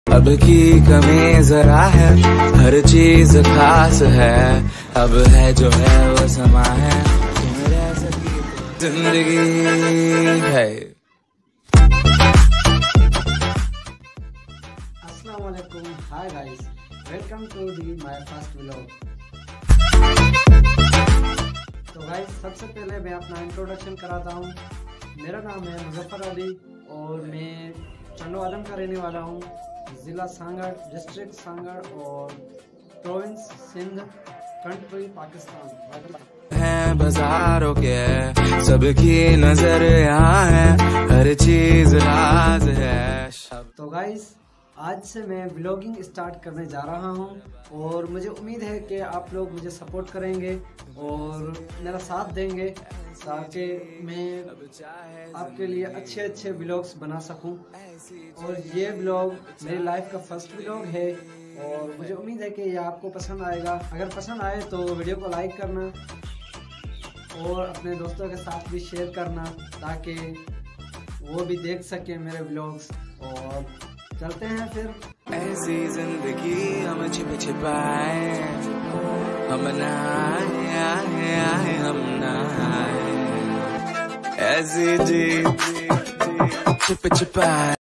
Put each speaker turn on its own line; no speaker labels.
अब की कमी जरा है, हर चीज खास है। अब है जो है वो समा है, तुम रह सकी जिंदगी है।
अस्सलाम वालेकुम, hi guys, welcome to the my first vlog. तो गाइस, सबसे पहले मैं अपना इंट्रोडक्शन कराता हूँ। मेरा नाम है मुजफ्फर अली और मैं चंडो आदम का रहने वाला हूँ। ज़िला सांगड़, डिस्ट्रिक्ट सांगड़ और प्रोविंस सिंध, कंट्री पाकिस्तान।
हैं बाजारों के सबकी नजर यहाँ है, हर चीज राज है।
तो गाइस, आज से मैं व्लॉगिंग स्टार्ट करने जा रहा हूं और मुझे उम्मीद है कि आप लोग मुझे सपोर्ट करेंगे और मेरा साथ देंगे ताकि मैं आपके लिए अच्छे अच्छे व्लॉग्स बना सकूं। और ये व्लॉग मेरी लाइफ का फर्स्ट व्लॉग है और मुझे उम्मीद है कि ये आपको पसंद आएगा। अगर पसंद आए तो वीडियो को लाइक करना और अपने दोस्तों के साथ भी शेयर करना ताकि वो भी देख सके मेरे व्लॉग्स। और चलते हैं फिर।
ऐसी जिंदगी हम छिप छिपाए, हम आए हम ना ऐसी जी छिप छिपाए।